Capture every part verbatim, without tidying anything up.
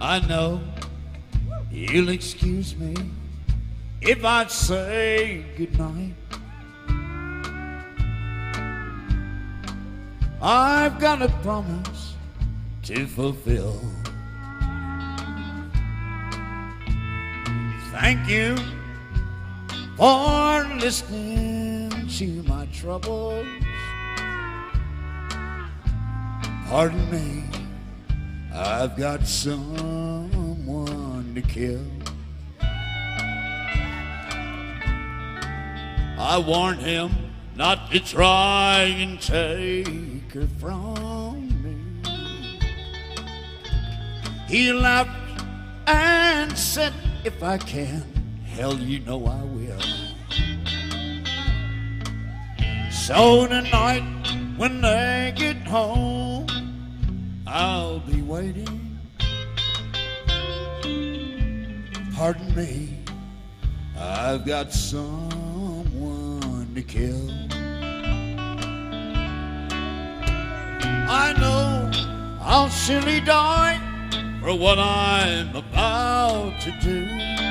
I know you'll excuse me if I say goodnight. I've got a promise to fulfill. Thank you for listening to my troubles. Pardon me, I've got someone to kill. I warned him not to try and take her from me. He laughed and said, if I can, hell, you know I will. So tonight, when they get home, I'll be waiting. Pardon me, I've got someone to kill. I know I'll surely die for what I'm about to do.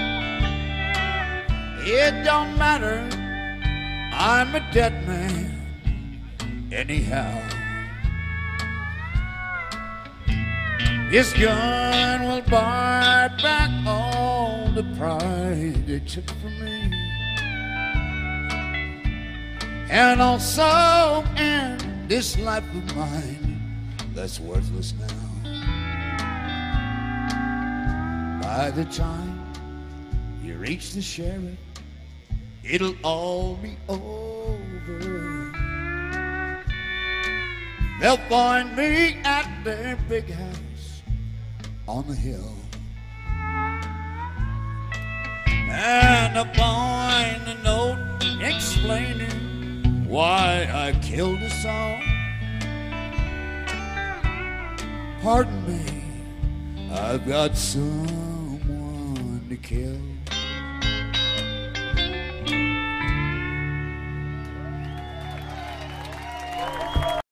It don't matter, I'm a dead man anyhow. This gun will buy back all the pride they took from me, and also end this life of mine that's worthless now. By the time you reach the sheriff, it'll all be over. They'll find me at their big house on the hill, and I'll find a note explaining why I killed us all. Pardon me, I've got someone to kill.